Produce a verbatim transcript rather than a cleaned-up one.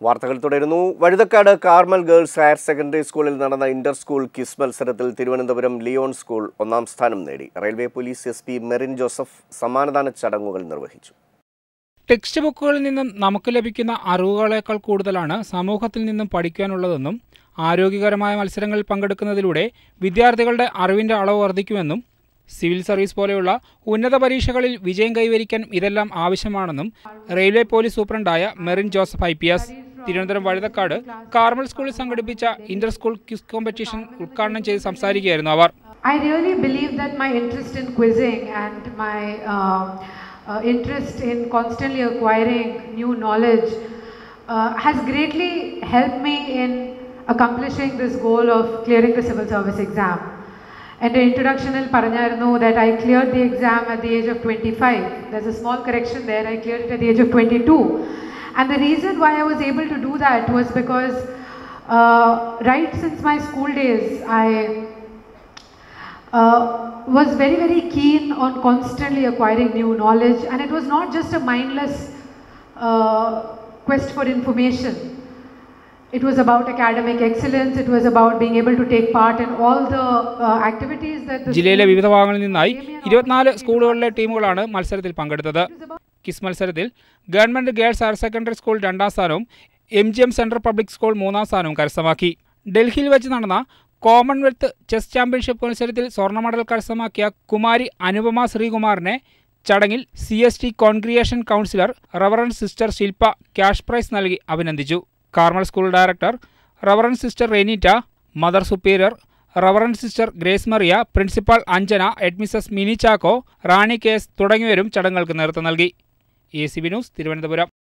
വാർത്തകൾ തുടരുന്നു. Vazhuthacaud Carmel girls higher secondary സ്കൂളിൽ നടന്ന ഇന്റർ സ്കൂൾ ക്വിസ് മത്സരത്തിൽ തിരുവനന്തപുരം ലിയോൺ സ്കൂൾ ഒന്നാം സ്ഥാനം നേടി. Railway police S P Merin Joseph സമ്മാനദാന ചടങ്ങുകൾ നിർവഹിച്ചു. ടെക്സ്റ്റ് ബുക്കുകളിൽ നിന്നും നമുക്ക് ലഭിക്കുന്ന അറിവുകളേക്കാൾ കൂടുതലാണ് സമൂഹത്തിൽ നിന്നും പഠിക്കാനുള്ളതെന്നും ആരോഗ്യകരമായ മത്സരങ്ങളിൽ പങ്കെടുക്കുന്നതിലൂടെ വിദ്യാർത്ഥികളുടെ അറിവിൻ്റെ അളവ് വർദ്ധിക്കുമെന്നും സിവിൽ സർവീസ് പോലെയുള്ള ഉന്നത പരീക്ഷകളിൽ വിജയം കൈവരിക്കാൻ ഇതെല്ലാം ആവശ്യമാണെന്നും റെയിൽവേ പോലീസ് സൂപ്രണ്ടായ Merin Joseph I P S Thiruvananthapuram Vazhuthacaud Carmel സ്കൂളിൽ സംഘടിപ്പിച്ച ഇന്റർ സ്കൂൾ ക്വിസ് കോമ്പറ്റീഷൻ ഉദ്ഘാടനം ചെയ്ത് സംസാരിക്കുകയായിരുന്നു അവർ. I really believe that my interest in quizzing and my uh, uh, interest in constantly acquiring new knowledge uh, has greatly helped me in accomplishing this goal of clearing the civil service exam. And the introduction il paranjarnu that I cleared the exam at the age of twenty-five. There's a small correction there. I cleared it at the age of twenty-two. And the reason why I was able to do that was because uh, right since my school days, I uh, was very, very keen on constantly acquiring new knowledge. And it was not just a mindless uh, quest for information. It was about academic excellence. It was about being able to take part in all the uh, activities that the ജില്ലയിലെ വിവിധ ഭാഗങ്ങളിൽ നിന്നായി ഇരുപത്തിനാല് സ്കൂളുകളിലെ ടീമുകളാണ് മത്സരത്തിൽ പങ്കെടുത്തത്. Quiz മത്സരത്തിൽ government girls higher secondary school രണ്ടാം സ്ഥാനവും M G M central public school മൂന്നാം സ്ഥാനവും കരസ്ഥമാക്കി. ഡൽഹിയിൽ വെച്ച് നടന്ന കോമൺവെൽത്ത് ചെസ് ചാമ്പ്യൻഷിപ്പ് മത്സരത്തിൽ സ്വർണ്ണ മെഡൽ കരസ്ഥമാക്കിയ കുമാരി അനുപമ ശ്രീകുമാറിനെ ചടങ്ങിൽ C S T congregation councillor reverend sister Shilpa cash prize നൽകി അഭിനന്ദിച്ചു. Carmel school director reverend sister Renita, mother superior reverend sister Grace Maria, principal Anjana, headmistress Mini Chacko, Rani കേസ് തുടങ്ങിയവരും ചടങ്ങുകൾക്ക് നേതൃത്വം നൽകി. A C B news Thiruvananthapuram.